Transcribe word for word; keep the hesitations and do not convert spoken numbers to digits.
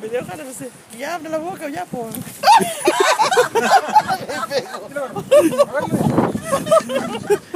dio ganas de decir, ya abre la boca, ya, por. Me pego.